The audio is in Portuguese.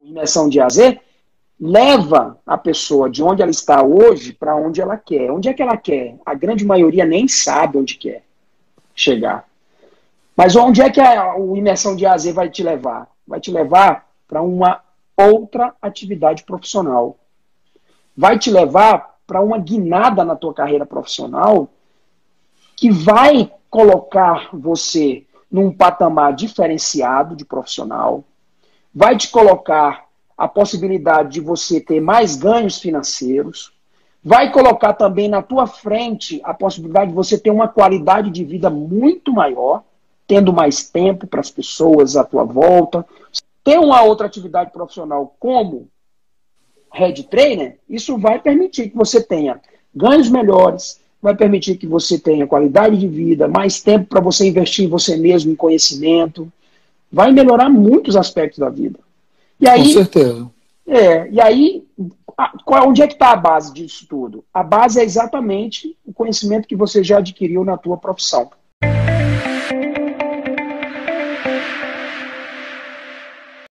imersão de A a Z, leva a pessoa de onde ela está hoje para onde ela quer. Onde é que ela quer? A grande maioria nem sabe onde quer chegar. Mas onde é que a imersão de A a Z vai te levar? Vai te levar para uma outra atividade profissional. Vai te levar para uma guinada na tua carreira profissional que vai colocar você num patamar diferenciado de profissional, vai te colocar a possibilidade de você ter mais ganhos financeiros, vai colocar também na tua frente a possibilidade de você ter uma qualidade de vida muito maior, tendo mais tempo para as pessoas à tua volta. Ter uma outra atividade profissional como head trainer, isso vai permitir que você tenha ganhos melhores, vai permitir que você tenha qualidade de vida, mais tempo para você investir em você mesmo, em conhecimento, vai melhorar muitos aspectos da vida. E aí, com certeza. Onde é que está a base disso tudo? A base é exatamente o conhecimento que você já adquiriu na tua profissão.